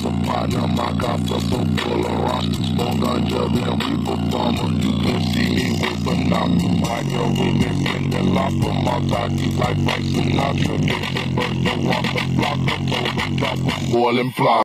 supply. Now my cops are so full of rosters. Smoke ganja, then we performer. You can see me with phenomenal. My girl really in the lot from my talkies like Frank Sinatra. Get the bird to walk the block before we drop a boiling flock.